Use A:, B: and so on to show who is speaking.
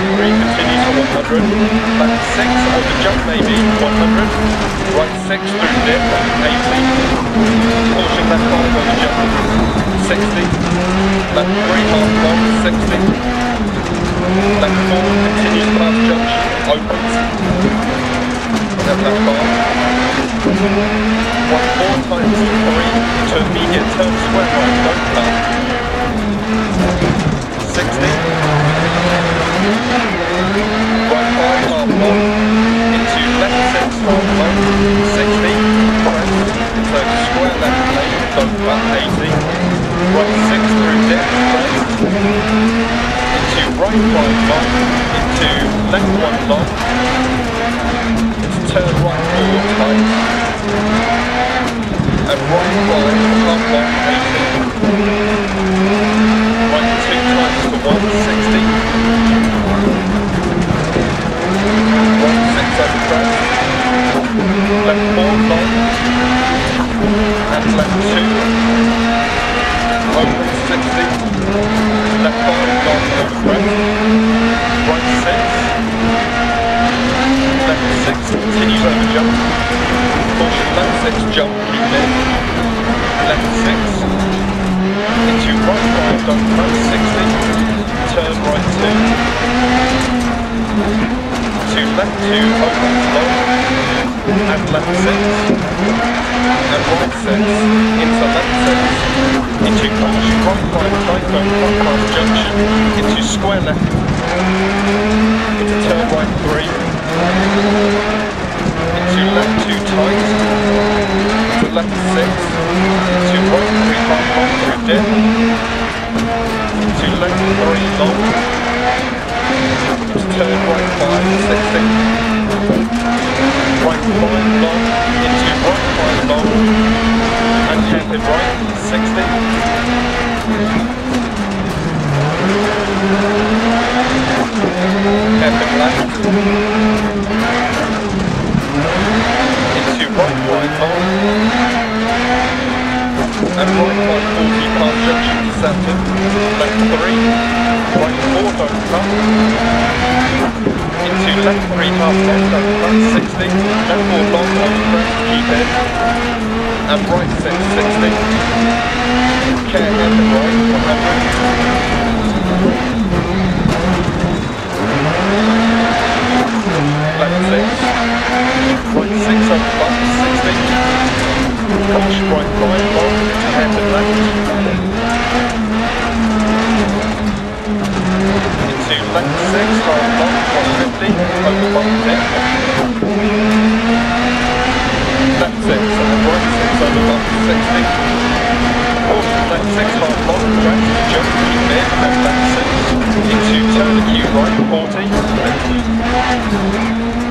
A: left 3 continues for 100, left 6 over jump maybe, 100, right 6 through dip, 80, caution left 5 over jump, 60, left 3 half long, 60, left 4 continues past junction, opens, left 5, right 4 times 3 to immediate turn square right, don't cut, 60, right 5 half long, into left 6 half long, 60, crest, into square left lane, don't cut, 80, right 6 through dip, crest, into right 5 long, into left 1 long, into turn right 4 tight, and right 5 half long, 80, right 2 times to 160, right 6 over crest, left 4 long, and left 2, open 60, left 5 long over crest, right 6, left 6 continues over jump, caution left 6 jump, keep in, left 6, into right 5 don't cut, 60, turn right 2, to left 2 opens long, and left 6, and right 6, into left 6, into caution right 5 tight don't cut past junction, into square left, into turn right 3, into left 2 tight, to left 6, into right 3 half long through dip, into left 3 long, into turn right 5, 60, right 5 long, into right 5 long, and hairpin right, 60, hairpin left, into right 5 long, and right 540 past junction to centre, left 3, right 4 don't cut, into left 3 half left don't cut, 60, left 4 long over crest, keep in, and right 6, 60, care hairpin right, 100, left 6, right 6 over bump, 60, caution right 5 long, into hairpin left, into left 6 half long, 150, over bump dip, left 6 and right 6 over bump, 60, caution left 6 half long, crest, jump, keep in, and left 6, into turn acute right, 40,